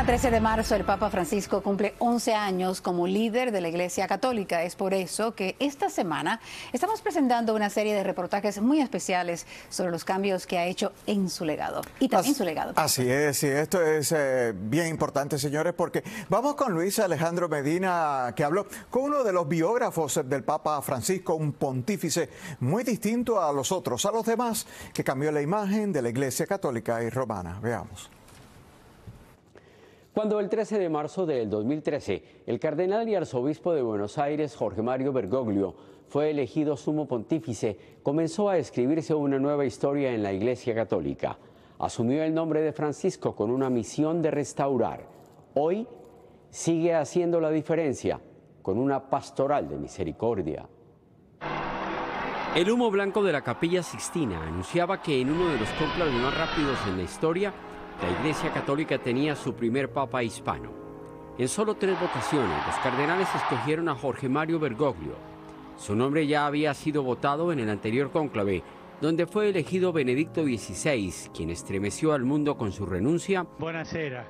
Mañana 13 de marzo el Papa Francisco cumple 11 años como líder de la Iglesia Católica. Es por eso que esta semana estamos presentando una serie de reportajes muy especiales sobre los cambios que ha hecho en su legado y también su legado. Así es, y esto es bien importante, señores, porque vamos con Luis Alejandro Medina, que habló con uno de los biógrafos del Papa Francisco, un pontífice muy distinto a los otros, a los demás, que cambió la imagen de la Iglesia Católica y Romana. Veamos. Cuando el 13 de marzo del 2013, el cardenal y arzobispo de Buenos Aires, Jorge Mario Bergoglio, fue elegido sumo pontífice, comenzó a escribirse una nueva historia en la Iglesia Católica. Asumió el nombre de Francisco con una misión de restaurar. Hoy sigue haciendo la diferencia con una pastoral de misericordia. El humo blanco de la Capilla Sixtina anunciaba que en uno de los cónclaves más rápidos en la historia, la Iglesia Católica tenía su primer papa hispano. En solo 3 votaciones, los cardenales escogieron a Jorge Mario Bergoglio. Su nombre ya había sido votado en el anterior cónclave, donde fue elegido Benedicto XVI, quien estremeció al mundo con su renuncia. Buonasera.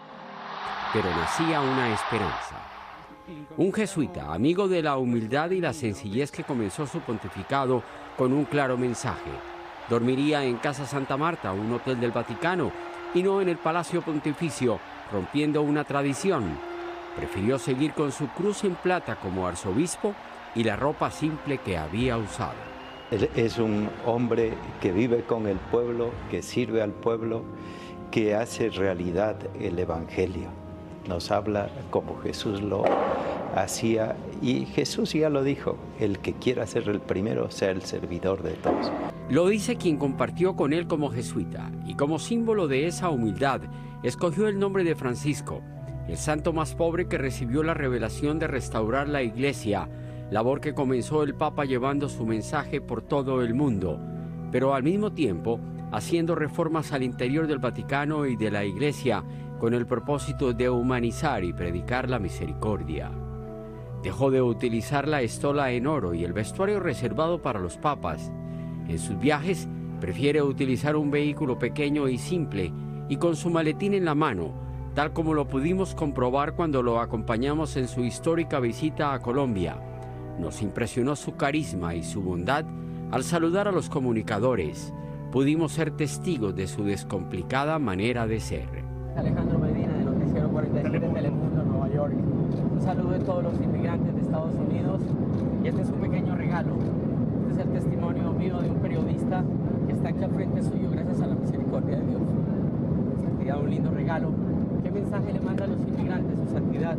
Pero nacía una esperanza. Un jesuita, amigo de la humildad y la sencillez, que comenzó su pontificado con un claro mensaje. Dormiría en Casa Santa Marta, un hotel del Vaticano, y no en el Palacio Pontificio, rompiendo una tradición. Prefirió seguir con su cruz en plata como arzobispo y la ropa simple que había usado. Él es un hombre que vive con el pueblo, que sirve al pueblo, que hace realidad el Evangelio. Nos habla como Jesús lo hacía, y Jesús ya lo dijo: el que quiera ser el primero sea el servidor de todos. Lo dice quien compartió con él como jesuita, y como símbolo de esa humildad escogió el nombre de Francisco, el santo más pobre que recibió la revelación de restaurar la Iglesia, labor que comenzó el Papa llevando su mensaje por todo el mundo, pero al mismo tiempo haciendo reformas al interior del Vaticano y de la Iglesia con el propósito de humanizar y predicar la misericordia. Dejó de utilizar la estola en oro y el vestuario reservado para los papas. En sus viajes prefiere utilizar un vehículo pequeño y simple y con su maletín en la mano, tal como lo pudimos comprobar cuando lo acompañamos en su histórica visita a Colombia. Nos impresionó su carisma y su bondad al saludar a los comunicadores. Pudimos ser testigos de su descomplicada manera de ser. Alejandro Medina, de Noticiero 47 de Telemundo, Nueva York. Un saludo a todos los inmigrantes de Estados Unidos, y este es un pequeño regalo. Este es el testimonio mío de un periodista que está aquí al frente suyo gracias a la misericordia de Dios. Su santidad, un lindo regalo. ¿Qué mensaje le manda a los inmigrantes, su santidad?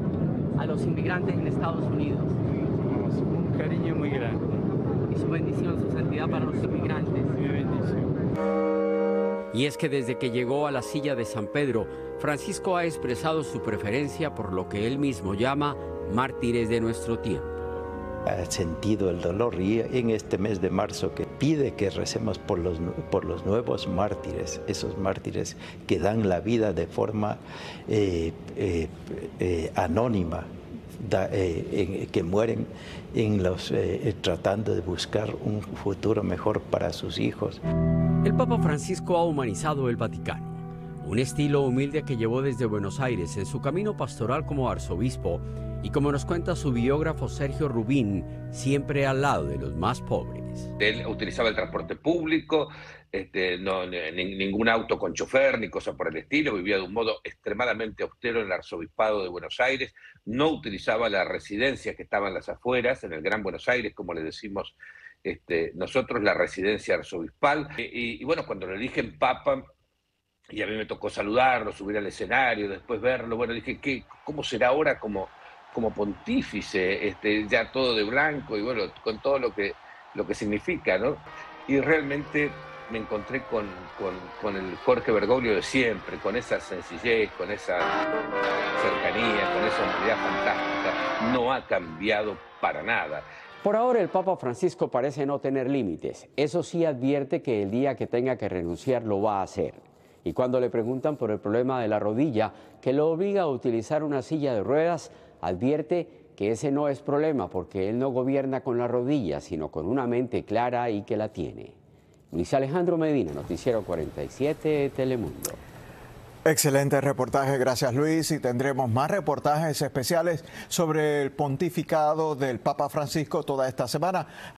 A los inmigrantes en Estados Unidos. Un cariño muy grande. Y su bendición, su santidad para los inmigrantes. Mi bendición. Y es que desde que llegó a la silla de San Pedro, Francisco ha expresado su preferencia por lo que él mismo llama mártires de nuestro tiempo. Ha sentido el dolor, y en este mes de marzo que pide que recemos por los nuevos mártires, esos mártires que dan la vida de forma anónima, que mueren tratando de buscar un futuro mejor para sus hijos. El Papa Francisco ha humanizado el Vaticano, un estilo humilde que llevó desde Buenos Aires en su camino pastoral como arzobispo, y como nos cuenta su biógrafo Sergio Rubín, siempre al lado de los más pobres. Él utilizaba el transporte público, ningún auto con chofer ni cosa por el estilo, vivía de un modo extremadamente austero en el arzobispado de Buenos Aires, no utilizaba la residencia que estaba en las afueras, en el Gran Buenos Aires, como le decimos nosotros, la residencia arzobispal. Y bueno, cuando lo eligen papa, y a mí me tocó saludarlo, subir al escenario, después verlo, bueno, dije, ¿cómo será ahora como pontífice, ya todo de blanco, y bueno, con todo lo que significa, ¿no? Y realmente me encontré con el Jorge Bergoglio de siempre, con esa sencillez, con esa cercanía, con esa humanidad fantástica. No ha cambiado para nada. Por ahora el Papa Francisco parece no tener límites. Eso sí, advierte que el día que tenga que renunciar lo va a hacer. Y cuando le preguntan por el problema de la rodilla, que lo obliga a utilizar una silla de ruedas, advierte que ese no es problema porque él no gobierna con la rodilla, sino con una mente clara y que la tiene. Luis Alejandro Medina, Noticiero 47, Telemundo. Excelente reportaje, gracias Luis, y tendremos más reportajes especiales sobre el pontificado del Papa Francisco toda esta semana.